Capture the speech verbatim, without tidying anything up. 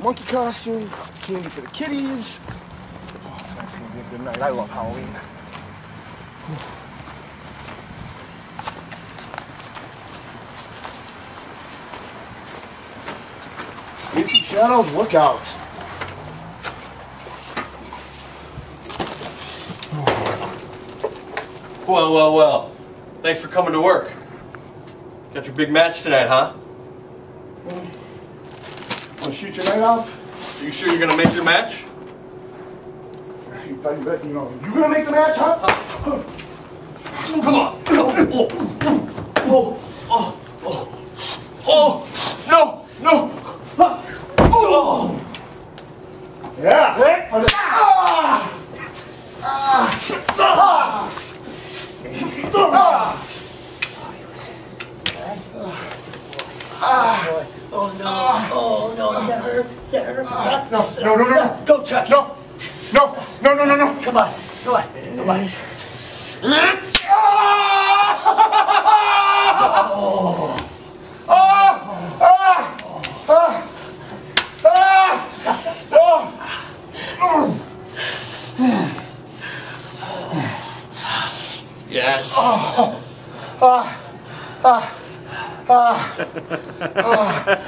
monkey costume, candy for the kitties. Oh, tonight's gonna be a good night. I love Halloween. Casey Shadows, look out. Well, well, well. Thanks for coming to work. Got your big match tonight, huh? Want to shoot your night off? Are you sure you're gonna make your match? You bet you know. You gonna make the match, huh? huh? Come on. Oh, oh, oh, oh, oh, no, no. Oh. Yeah. Ah. Ah. Ah. Ah. Oh no! Oh no! Does that hurt? Does that hurt? Ah. No! No! No! No! No! Don't touch! No! No! No! No! No! No! Come on! Come on! Come on! Oh! Ah! Ah! Ah! Ah! Yes. Ah! Ah! Ah! Ah!